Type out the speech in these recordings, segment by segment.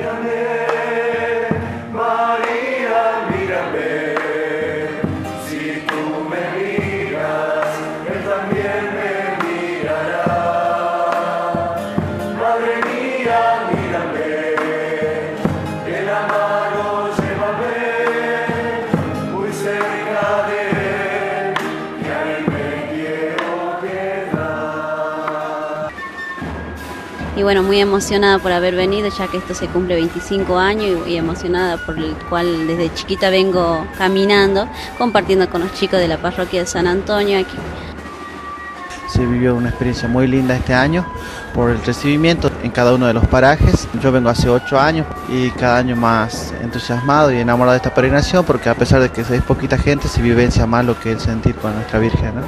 Y bueno, muy emocionada por haber venido, ya que esto se cumple 25 años y emocionada por el cual desde chiquita vengo caminando, compartiendo con los chicos de la parroquia de San Antonio aquí. Se vivió una experiencia muy linda este año por el recibimiento en cada uno de los parajes. Yo vengo hace 8 años y cada año más entusiasmado y enamorado de esta peregrinación, porque a pesar de que es poquita gente, se vivencia más lo que es el sentir con nuestra Virgen, ¿no?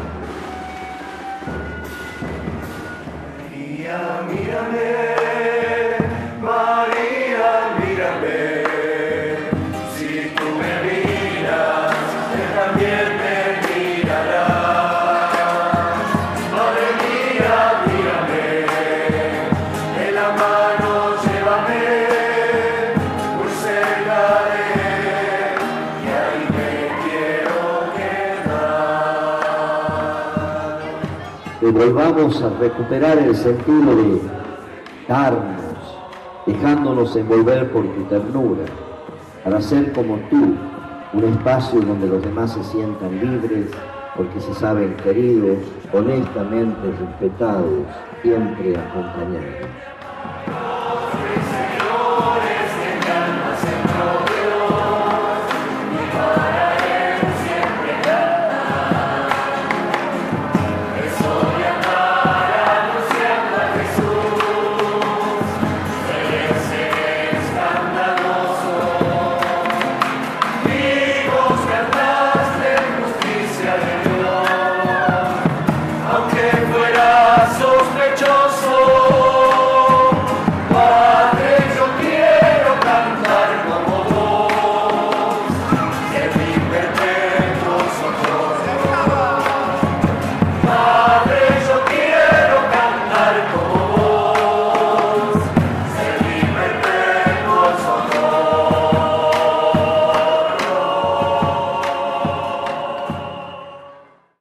Que volvamos a recuperar el sentido de darnos, dejándonos envolver por tu ternura, para ser como tú, un espacio donde los demás se sientan libres, porque se saben queridos, honestamente respetados, siempre acompañados.